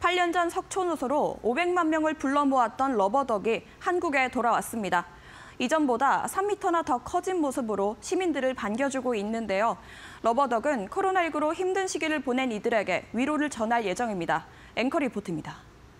8년 전 석촌호수로 500만 명을 불러 모았던 러버덕이 한국에 돌아왔습니다. 이전보다 3m나 더 커진 모습으로 시민들을 반겨주고 있는데요. 러버덕은 코로나19로 힘든 시기를 보낸 이들에게 위로를 전할 예정입니다. 앵커 리포트입니다.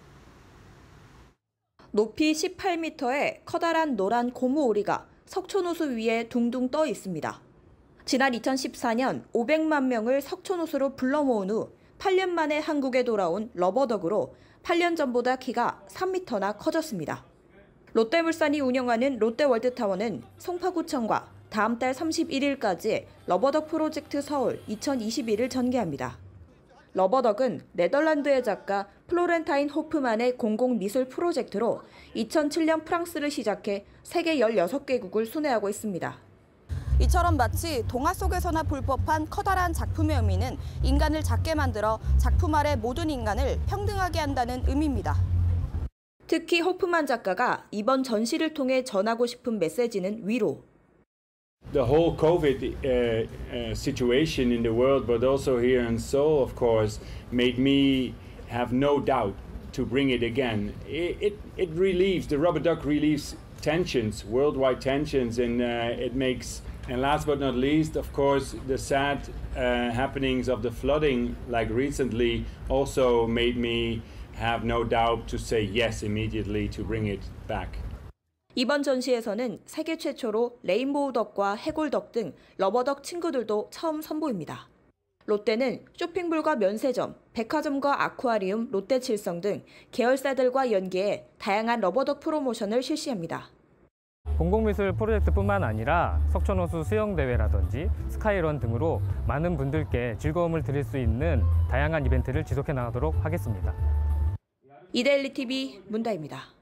높이 18m의 커다란 노란 고무오리가 석촌호수 위에 둥둥 떠 있습니다. 지난 2014년 500만 명을 석촌호수로 불러 모은 후 8년 만에 한국에 돌아온 러버덕으로 8년 전보다 키가 3m나 커졌습니다. 롯데물산이 운영하는 롯데월드타워는 송파구청과 다음 달 31일까지 러버덕 프로젝트 서울 2021을 전개합니다. 러버덕은 네덜란드의 작가 플로렌타인 호프만의 공공미술 프로젝트로 2007년 프랑스를 시작해 세계 16개국을 순회하고 있습니다. 이처럼 마치 동화 속에서나 볼 법한 커다란 작품의 의미는 인간을 작게 만들어 작품 아래 모든 인간을 평등하게 한다는 의미입니다. 특히 호프만 작가가 이번 전시를 통해 전하고 싶은 메시지는 위로. The whole COVID situation in the world, but also here in Seoul, of course, made me have no doubt to bring it again. It relieves, the rubber duck relieves tensions, worldwide tensions, and it makes, and last but not least, of course, the sad happenings of the flooding, like recently, also made me have no doubt to say yes immediately to bring it back. 이번 전시에서는 세계 최초로 레인보우 덕과 해골덕 등 러버덕 친구들도 처음 선보입니다. 롯데는 쇼핑몰과 면세점, 백화점과 아쿠아리움, 롯데칠성 등 계열사들과 연계해 다양한 러버덕 프로모션을 실시합니다. 공공미술 프로젝트뿐만 아니라 석촌호수 수영대회라든지 스카이런 등으로 많은 분들께 즐거움을 드릴 수 있는 다양한 이벤트를 지속해 나가도록 하겠습니다. 이데일리 TV 문다입니다.